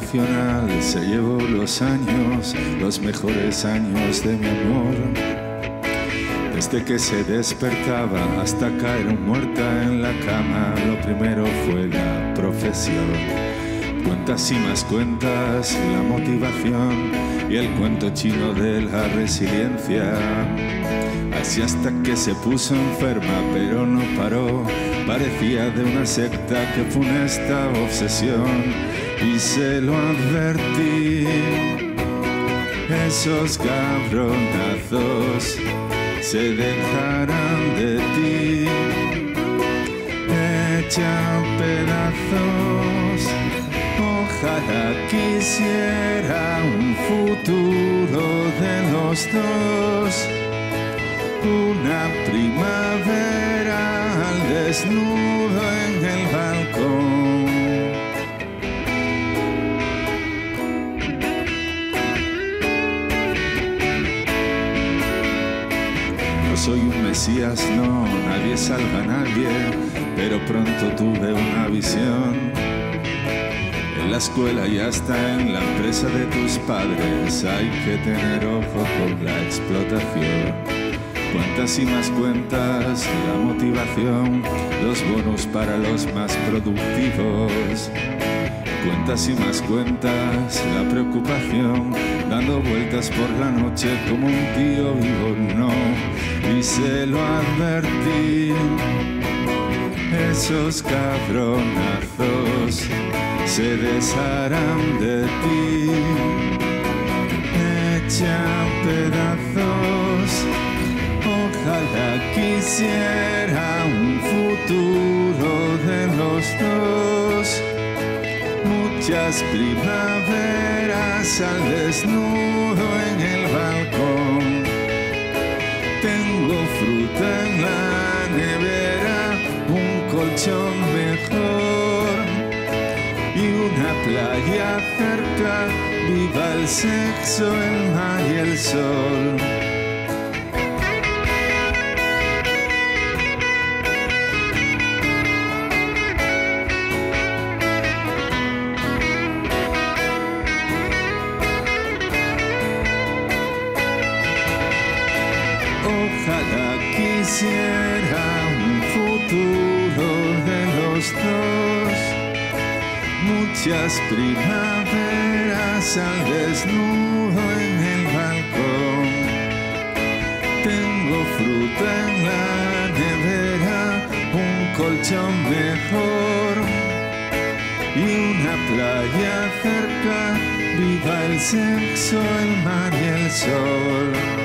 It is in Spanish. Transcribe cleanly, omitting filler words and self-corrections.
nacional se llevó los años, los mejores años de mi amor. Desde que se despertaba hasta caer muerta en la cama, lo primero fue la profesión. Cuentas y más cuentas, la motivación y el cuento chino de la resiliencia. Así hasta que se puso enferma, pero no paró. Parecía de una secta que funesta obsesión. Y se lo advertí, esos cabronazos se dejarán de ti, hecha pedazos. Ojalá quisiera un futuro de los dos, una primavera al desnudo en el balcón. No soy un mesías, no, nadie salva a nadie, pero pronto tuve una visión. En la escuela y hasta en la empresa de tus padres hay que tener ojo con la explotación. Cuentas y más cuentas, la motivación, los bonos para los más productivos. Cuentas y más cuentas, la preocupación, dando vueltas por la noche como un tío vivo, no. Y se lo advertí, esos cabronazos se desharán de ti, hecha pedazos. Ojalá quisiera un futuro de los dos, muchas primaveras al desnudo en el balcón. Tengo fruta en la nevera, un colchón mejor y una playa cerca. Viva el sexo, el mar y el sol. Ojalá quisiera un futuro de los dos, muchas primaveras al desnudo en el balcón. Tengo fruta en la nevera, un colchón mejor y una playa cerca. Viva el sexo, el mar y el sol.